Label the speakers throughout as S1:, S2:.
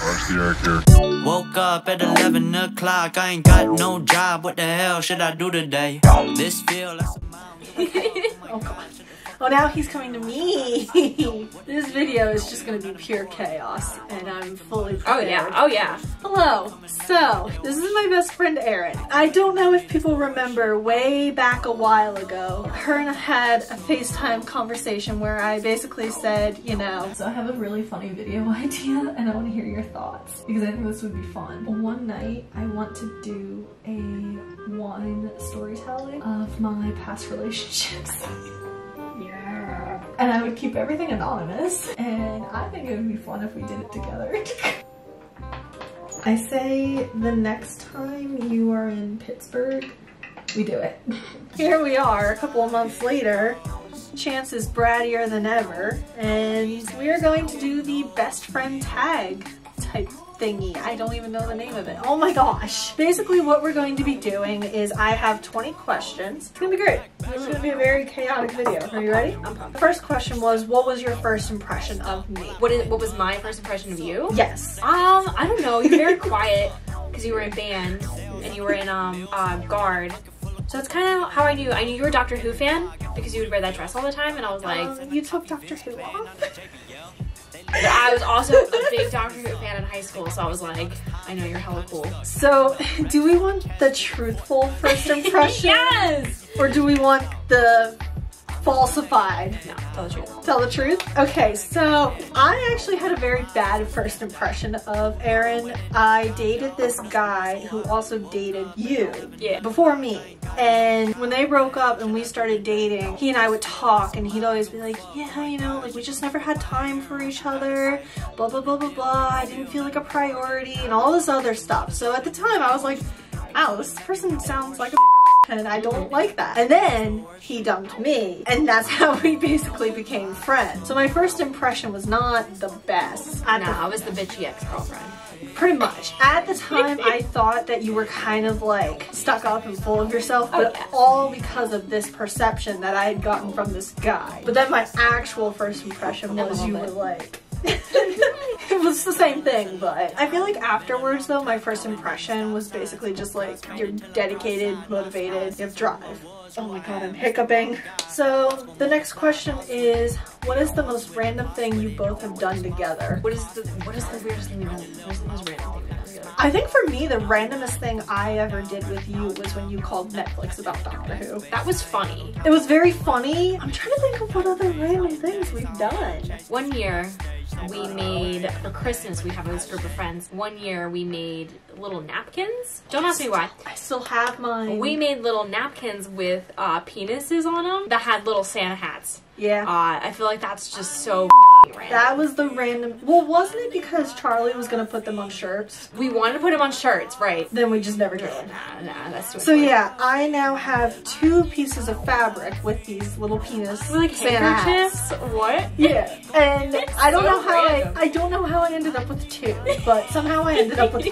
S1: Eric here.
S2: Woke up at 11 o'clock, I ain't got no job, what the hell should I do today? This feel like
S3: Oh god. Oh, now he's coming to me. This video is just gonna be pure chaos, and I'm fully prepared.
S4: Oh yeah, oh yeah.
S3: Hello. So, this is my best friend Erin. I don't know if people remember way back a while ago, her and I had a FaceTime conversation where I basically said, you know, so I have a really funny video idea and I want to hear your thoughts because I think this would be fun. One night, I want to do a wine storytelling of my past relationships. Yeah. And I would keep everything anonymous, and I think it would be fun if we did it together. I say the next time you are in Pittsburgh, we do it. Here we are, a couple of months later. Chance is brattier than ever, and we are going to do the best friend tag type thingy. I don't even know the name of it. Oh my gosh. Basically what we're going to be doing is I have 20 questions. It's gonna be great. It's gonna be a very chaotic video. Are you ready?
S4: I'm pumped.
S3: The first question was, what was your first impression of me?
S4: What was my first impression of you?
S3: Yes.
S4: I don't know. You're very quiet because you were in band and you were in guard. So that's kind of how I knew. I knew you were a Doctor Who fan because you would wear that dress all the time, and I was like,
S3: you took Doctor Who off?
S4: But I was also a big Doctor Who fan in high school, so I was like, I know you're hella cool.
S3: So, do we want the truthful first impression?
S4: Yes!
S3: Or do we want the falsified?
S4: No, tell the truth.
S3: Tell the truth? Okay, so I actually had a very bad first impression of Erin. I dated this guy who also dated you before me. And when they broke up and we started dating, he and I would talk and he'd always be like, yeah, you know, like we just never had time for each other, blah, blah, blah, blah, blah. I didn't feel like a priority and all this other stuff. So at the time I was like, wow, this person sounds like a and I don't like that. And then he dumped me, and that's how we basically became friends. So my first impression was not the best.
S4: I was the bitchy ex-girlfriend.
S3: Pretty much. At the time, I thought that you were kind of like stuck up and full of yourself, but all because of this perception that I had gotten from this guy. But then my actual first impression was you were like... It was the same thing, but I feel like afterwards though, my first impression was basically just like, you're dedicated, motivated, you have drive. Oh my god, I'm hiccuping. So the next question is, what is the most random thing you both have done together?
S4: What is the weirdest thing you've done? What is the most random thing you've done together?
S3: I think for me, the randomest thing I ever did with you was when you called Netflix about Doctor Who.
S4: That was funny.
S3: It was very funny. I'm trying to think of what other random things we've done.
S4: One year, we made, for Christmas, we have this group of friends. One year, we made little napkins. Don't ask me why.
S3: I still have mine.
S4: We made little napkins with penises on them that had little Santa hats.
S3: Yeah.
S4: I feel like that's just so random.
S3: That was the random... Well, wasn't it because Charlie was going to put them on shirts?
S4: We wanted to put them on shirts, right.
S3: Then we just never did.
S4: Nah, that's too
S3: So yeah, I now have 2 pieces of fabric with these little penis
S4: like
S3: Santa hats.
S4: What?
S3: Yeah. And I don't know how
S4: random.
S3: I don't know how I ended up with 2, but somehow I ended up with 2.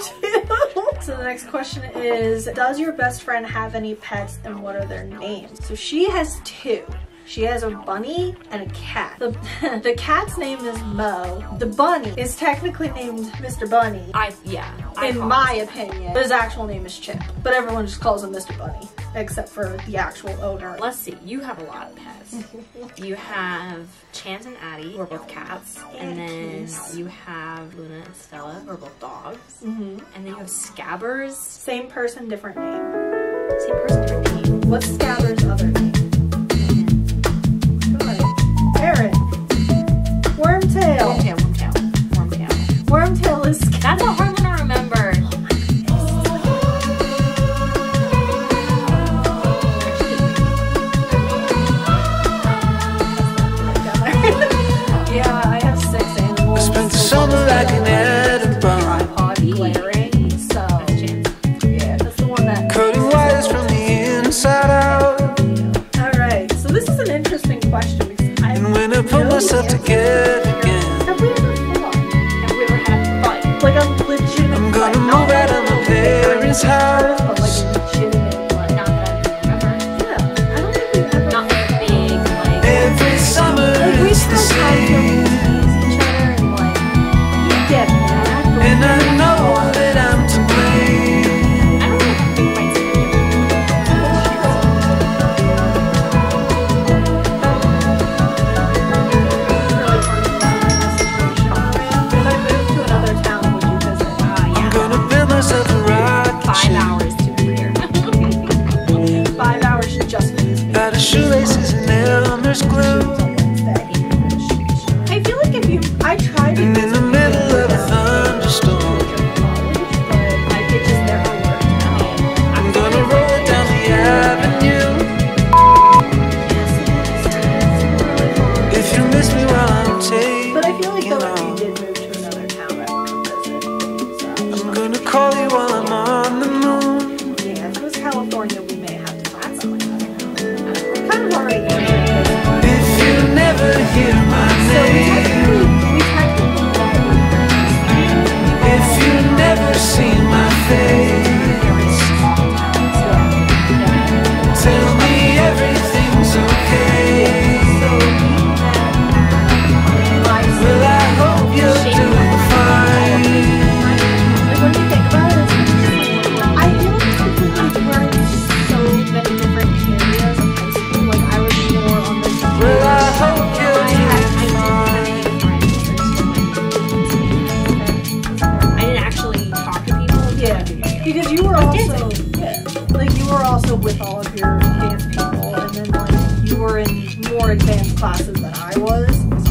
S3: So the next question is, does your best friend have any pets and what are their names? So she has 2. She has a bunny and a cat. The cat's name is Mo. The bunny is technically named Mr. Bunny. In my opinion. His actual name is Chip, but everyone just calls him Mr. Bunny, except for the actual owner.
S4: Let's see, you have a lot of pets. You have Chance and Addie, who are both cats, and then you have Luna and Stella, who are both dogs, and then you have Scabbers.
S3: Same person, different name.
S4: Same person, different name.
S3: What's Scabbers' other name? Erin. Wormtail. Wormtail is...
S4: That's a hard one to remember.
S3: Yeah, I have 6 animals.
S2: I spent the summer like an Edinburgh,
S3: Tripod layering, so yeah, that's the one that...
S2: cutting wires from the inside out.
S1: call you while I'm on the moon.
S3: Yeah, if it was California, we may have to find something. Kind of already answered
S1: If you never hear my name, if you never see my face, tell me everything's okay. Well, I hope you're doing fine.
S3: Like when you think about it, I feel like we were in so many different areas of high school. Like I was more on the
S1: Well, I hope you're doing fine.
S4: I didn't actually talk to people.
S3: yeah, because you were also like you were also with all of your dance people, and then like you were in more advanced classes than I was.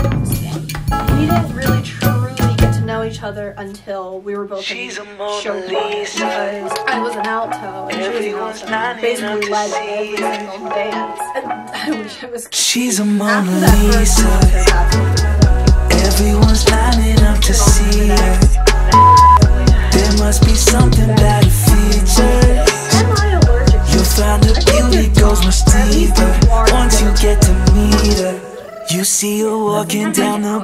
S3: We didn't really truly get to know each other until we were both
S1: She's a
S3: in
S1: Mona
S3: show choir,
S1: Lisa.
S3: because I was an alto and she
S1: Everyone's
S3: was an alto.
S1: lining
S3: Basically
S1: up to
S3: led
S1: see
S3: every
S1: her.
S3: single dance. And I wish I was.
S1: She's a
S3: After
S1: Mona
S3: that first
S1: Lisa.
S3: concert, that's when
S1: Everyone's lining up to see her. There must be something about her features.
S3: Am I allergic to
S1: You'll find her beauty goes much deeper once you get to meet her. You see her walking down the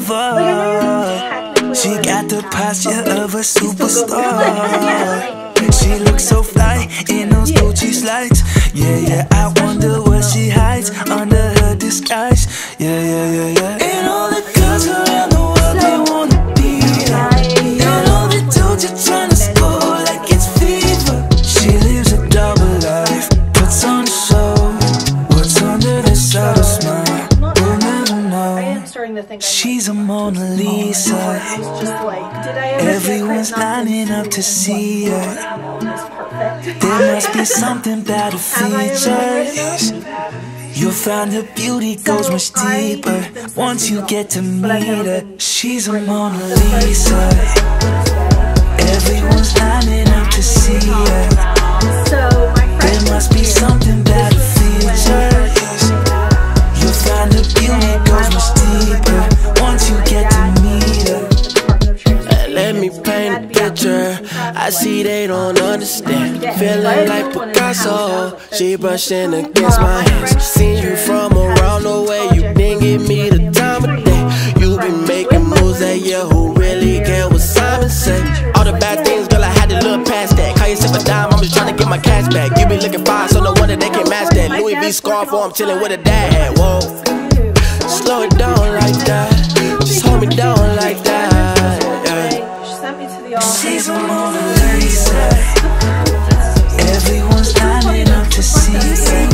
S1: boulevard. She got the posture of a superstar. She looks so fly in those Gucci slides. Yeah, I wonder what she hides under her disguise. Yeah. And all the girls around the world, they wanna be her. And all the dudes are trying to score like it's fever. She lives a double life, puts on a show. What's under the subtle smile, we'll never
S3: I
S1: know.
S3: am starting to think
S1: She's a Mona Lisa.
S3: it's just like, did I ever
S1: Everyone's lining up to see her. There must be something about her features. You'll find her beauty goes much deeper once you get to meet her. She's a Mona Lisa. Everyone's lining up to see her. There must be something about her features. You'll find her beauty goes much deeper once you get to meet her.
S5: Let me paint a picture. I see they don't understand. Feeling like Picasso. She brushing against my hands. Seen you from around the way. You didn't give me the time of day. You be making moves that year. Who really care what Simon say? All the bad things, girl, I had to look past that. Call yourself a dime, I'm just trying to get my cash back. You be looking fine, so no wonder they can't match that. Louis V scarf, or I'm chilling with a dad hat. Whoa, slow it down like that. Just hold me down like that.
S1: She's a Mona Lisa. Everyone's lining up to see her.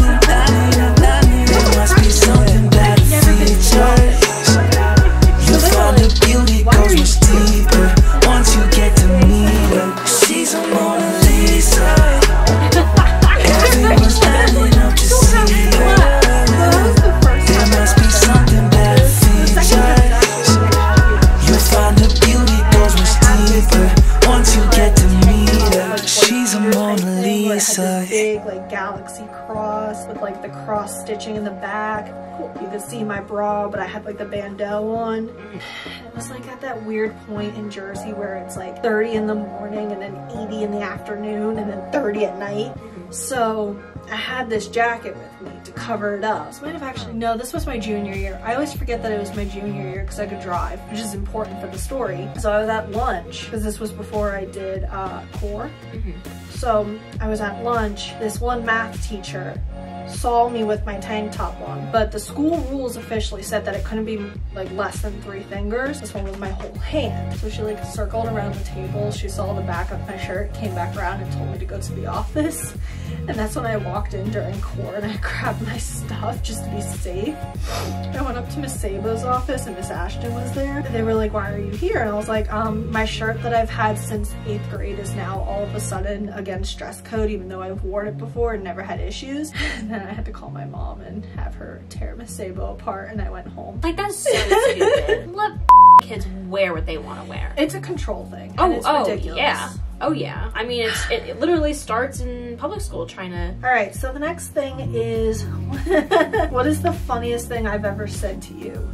S1: There must be something about her features. You'll find her beauty goes much deeper once you get to meet her. She's a Mona Lisa. Everyone's lining up to see her. There must be something about her features. You'll find her beauty goes much deeper once you get to meet her. She's a Mona Lisa.
S3: Big like galaxy cross with like the cross stitching in the back. You could see my bra, but I had like the bandeau on. It was like at that weird point in Jersey where it's like 30 in the morning and then 80 in the afternoon and then 30 at night. So I had this jacket with me to cover it up. This might have actually, no, this was my junior year. I always forget that it was my junior year because I could drive, which is important for the story. So I was at lunch, because this was before I did core. So I was at lunch. This one math teacher saw me with my tank top on, but the school rules officially said that it couldn't be like less than 3 fingers. This one was my whole hand. So she like circled around the table. She saw the back of my shirt, came back around and told me to go to the office. And that's when I walked in during core and I grabbed my stuff just to be safe. I went up to Miss Sabo's office and Miss Ashton was there. They were like, why are you here? And I was like, my shirt that I've had since 8th grade is now all of a sudden against dress code, even though I've worn it before and never had issues. And then I had to call my mom and have her tear Miss Sabo apart and I went home.
S4: Like, that's so stupid. Let kids wear what they want to wear.
S3: It's a control thing. And it's ridiculous.
S4: Yeah. Oh yeah. I mean, it literally starts in public school trying to...
S3: Alright, so the next thing is, what is the funniest thing I've ever said to you?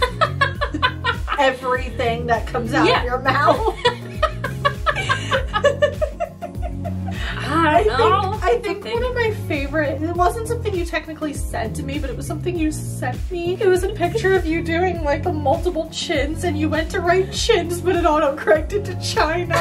S3: Everything that comes out of your mouth. it wasn't something you technically said to me, but it was something you sent me. It was a picture of you doing like the multiple chins, and you went to write chins, but it auto-corrected to China.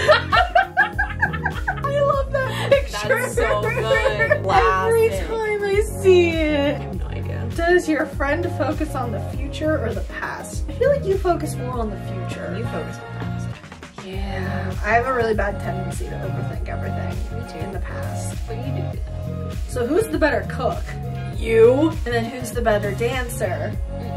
S3: I love that picture.
S4: That's so good.
S3: Every time I see it.
S4: I have no idea.
S3: Does your friend focus on the future or the past? I feel like you focus more on the future.
S4: You focus on the past.
S3: Yeah. I have a really bad tendency to overthink everything.
S4: Me too.
S3: In the past.
S4: But you do that.
S3: So who's the better cook? You. And then who's the better dancer?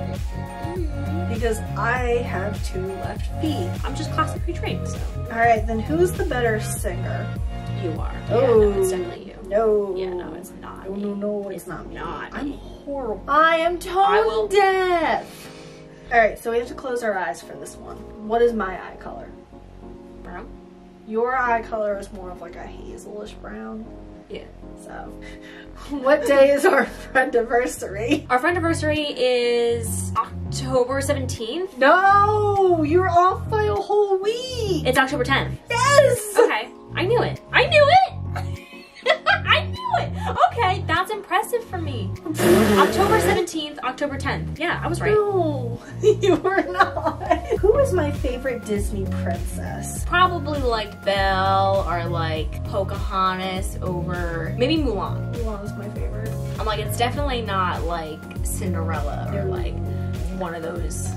S3: Because I have 2 left feet.
S4: I'm just classically trained, so.
S3: Alright, then who's the better singer?
S4: You are.
S3: Oh.
S4: Yeah, no, it's definitely you.
S3: No.
S4: Yeah, no, it's not.
S3: No, it's not me.
S4: Not
S3: I'm
S4: me.
S3: horrible. I am tone deaf. Alright, so we have to close our eyes for this one. What is my eye color?
S4: Brown?
S3: Your eye color is more of like a hazelish brown.
S4: Yeah.
S3: So, what day is our friendiversary?
S4: Our friendiversary is October 17th.
S3: No! You're off by a whole week!
S4: It's October 10th.
S3: Yes!
S4: Okay. I knew it. I knew it! I knew it! Okay, that's impressive for me. October 17th, October 10th. Yeah, I was right.
S3: No, you were not. Who is my favorite Disney princess?
S4: Probably like Belle or like Pocahontas over maybe Mulan.
S3: Mulan's my favorite.
S4: I'm like, it's definitely not like Cinderella or like one of those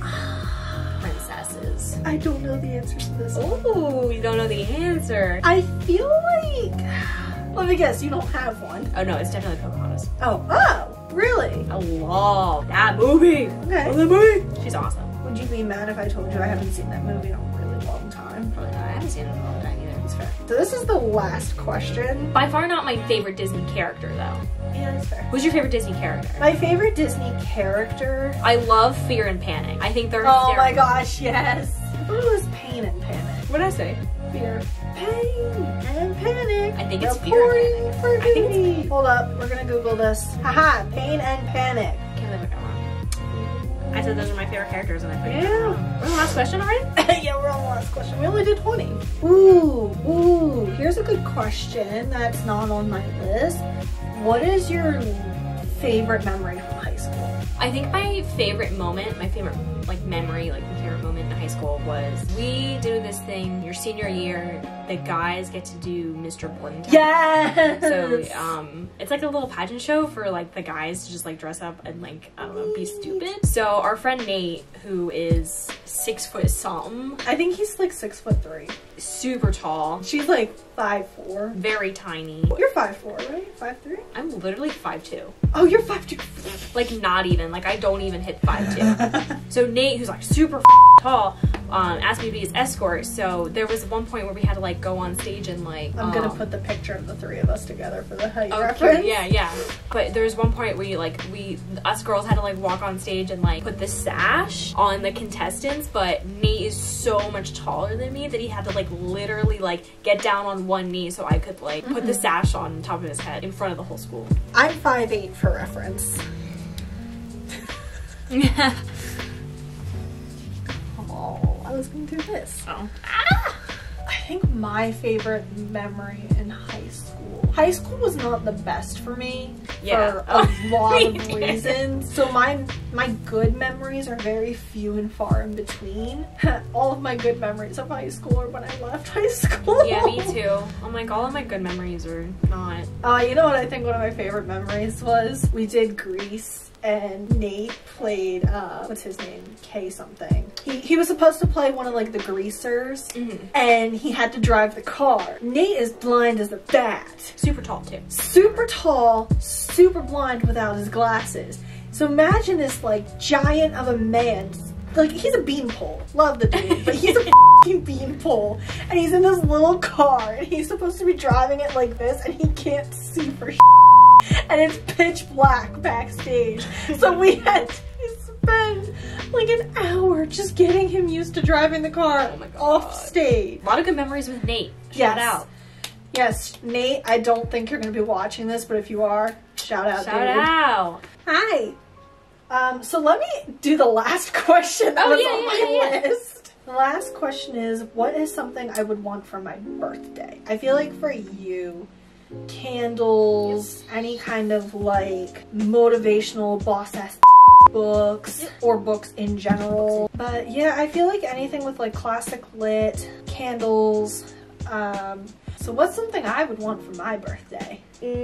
S4: princesses.
S3: I don't know the answer to this.
S4: Ooh, you don't know the answer.
S3: I feel like... Let me guess, you don't have one.
S4: Oh no, it's definitely Pocahontas.
S3: Oh, really?
S4: I love that movie.
S3: Okay.
S4: Love that movie. She's awesome.
S3: Would you be mad if I told you I haven't seen that movie in a really long time?
S4: Probably not. I haven't seen it in a long time either. It's fair.
S3: So this is the last question.
S4: By far not my favorite Disney character though.
S3: Yeah, that's fair.
S4: Who's your favorite Disney character?
S3: My favorite Disney character?
S4: I love Fear and Panic. I think they're
S3: Oh my gosh, yes. I thought it was Pain and Panic.
S4: What did I say?
S3: Fear, pain, and panic.
S4: I think it's
S3: The
S4: Fear and
S3: pouring for
S4: I think it's-
S3: duty. Hold up, we're gonna Google this. Haha, pain and panic.
S4: Can't believe I got wrong. I said those are my favorite characters and I put it
S3: Yeah.
S4: wrong. We're on the last question already?
S3: Yeah, we're on the last question. We only did 20. Ooh, here's a good question that's not on my list. What is your favorite memory from high school?
S4: I think my favorite moment, my favorite like memory, like my favorite moment in high school was we do this thing your senior year. The guys get to do Mr. Blintown.
S3: Yes!
S4: So it's like a little pageant show for like the guys to just like dress up and like, I don't know, be stupid. So our friend Nate, who is 6 foot something,
S3: I think he's like 6'3".
S4: super tall,
S3: She's like 5'4".
S4: very tiny.
S3: You're 5'4", right? 5'3"?
S4: I'm literally 5'2".
S3: Oh, you're 5'2".
S4: Like not even, like I don't even hit 5'2". So Nate, who's like super tall, asked me to be his escort. So there was one point where we had to like go on stage and like
S3: I'm gonna put the picture of the 3 of us together for the height
S4: okay,
S3: reference.
S4: yeah. But there was one point where us girls had to like walk on stage and like put the sash on the contestants, but Nate is so much taller than me that he had to like literally like get down on one knee so I could like put the sash on top of his head in front of the whole school.
S3: I'm 5'8" for reference. Oh, I was gonna do this.
S4: Oh.
S3: I think my favorite memory in high school. High school was not the best for me
S4: Yeah.
S3: for a lot
S4: Me
S3: of
S4: too.
S3: reasons. So my good memories are very few and far in between. All of my good memories of high school are when I left high school.
S4: Yeah, me too. I'm like, all of my good memories are not.
S3: You know what I think one of my favorite memories was? We did Grease and Nate played, what's his name? K something. He was supposed to play one of like the greasers and he had to drive the car. Nate is blind as a bat.
S4: Super tall too.
S3: Super tall, super blind without his glasses. So imagine this like giant of a man. Like he's a beanpole. Love the dude, but he's a f***ing beanpole. And he's in this little car and he's supposed to be driving it like this and he can't see for and it's pitch black backstage. So we had to spend like an hour just getting him used to driving the car off stage.
S4: A lot of good memories with Nate. Shout out.
S3: Yes, Nate, I don't think you're going to be watching this, but if you are, shout out,
S4: Shout
S3: dude.
S4: out.
S3: Hi. So let me do the last question that was on my list. The last question is, what is something I would want for my birthday? I feel like for you, candles, any kind of like motivational boss-ass books or books in general. But yeah, I feel like anything with like classic lit, candles. So what's something I would want for my birthday?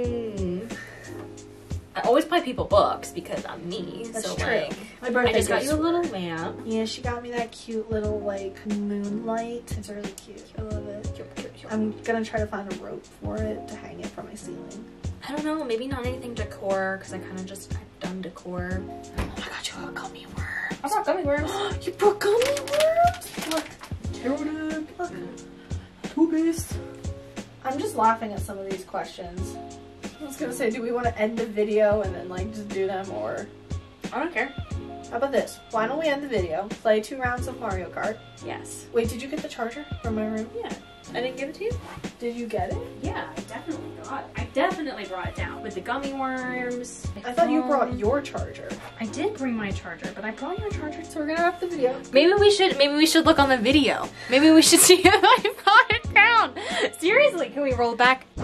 S4: I always buy people books because I'm me.
S3: That's
S4: so
S3: true.
S4: Like,
S3: My birthday
S4: I just got
S3: gift.
S4: you a little lamp.
S3: Yeah, she got me that cute little like moonlight. It's really cute. I love it. I'm gonna try to find a rope for it to hang it from my ceiling.
S4: I don't know, maybe not anything decor because I kind of just, I've done decor.
S3: I got you a gummy worm.
S4: I brought gummy worms.
S3: You brought gummy worms? Look. Look. Toobies. I'm just laughing at some of these questions. I was gonna say, do we want to end the video and then like just do them, or?
S4: I don't care.
S3: How about this? Why don't we end the video, play 2 rounds of Mario Kart?
S4: Yes.
S3: Wait, did you get the charger from my room?
S4: Yeah. I didn't give it to you?
S3: Did you get it?
S4: Yeah, I definitely got it. I definitely brought it down with the gummy worms.
S3: I thought you brought your charger.
S4: I did bring my charger, but I brought your charger.
S3: So we're gonna wrap the video.
S4: Maybe we should look on the video. Maybe we should see if I brought it down. Seriously, can we roll back?
S3: I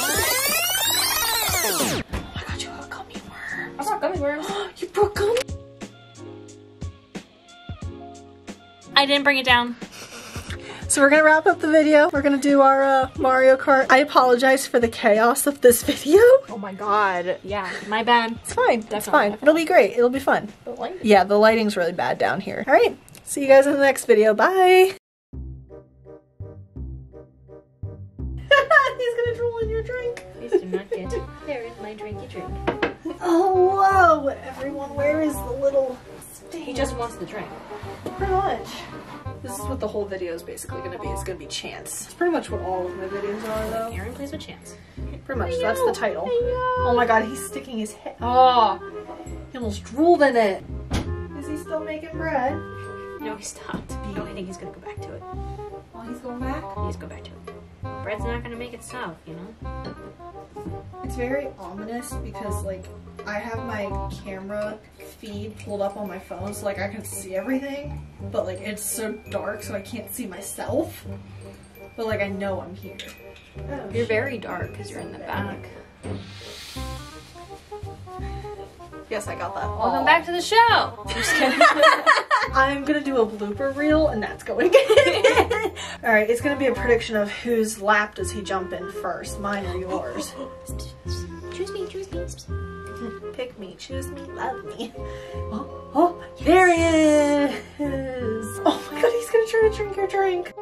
S3: got you a gummy worm.
S4: I brought gummy worms.
S3: You brought gummy.
S4: I didn't bring it down.
S3: So we're gonna wrap up the video. We're gonna do our Mario Kart. I apologize for the chaos of this video.
S4: Oh my god. Yeah, my bad.
S3: It's fine.
S4: Definitely.
S3: It's fine. It'll be great. It'll be fun. Yeah, the lighting's really bad down here. All right. See you guys in the next video. Bye. He's gonna drool in your drink.
S4: Please do not get. There is my drinky drink.
S3: Oh, whoa. Everyone, where is the little stand?
S4: He just wants the drink.
S3: Pretty much. This is what the whole video is basically going to be. It's going to be chance. It's pretty much what all of my videos are, though.
S4: Aaron plays with Chance.
S3: Pretty much. That's the title. Oh my god, he's sticking his head. Oh, he almost drooled in it. Is he still making bread?
S4: No, he stopped. No, I think he's gonna go back to it.
S3: Oh, he's going back?
S4: He's go back to it. Bread's not gonna make itself, you know?
S3: It's very ominous because, like, I have my camera feed pulled up on my phone so, like, I can see everything. But, like, it's so dark so I can't see myself. But, like, I know I'm here. Oh,
S4: You're very dark because you're in the back.
S3: Yes, I got that.
S4: Welcome back to the show! Just kidding.
S3: I'm gonna do a blooper reel and that's going in. Alright, it's gonna be a prediction of whose lap does he jump in first, mine or yours.
S4: Choose me, choose me.
S3: Pick me, choose me, love me. Oh, there he is! Oh my god, he's gonna try to drink your drink.